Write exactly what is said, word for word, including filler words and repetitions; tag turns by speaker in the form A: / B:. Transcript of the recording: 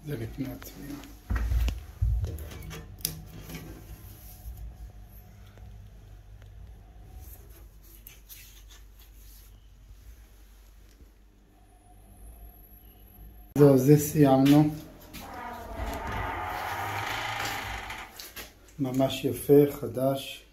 A: זה לפני הצביעה. זהו, זה סיימנו. ממש יפה, חדש.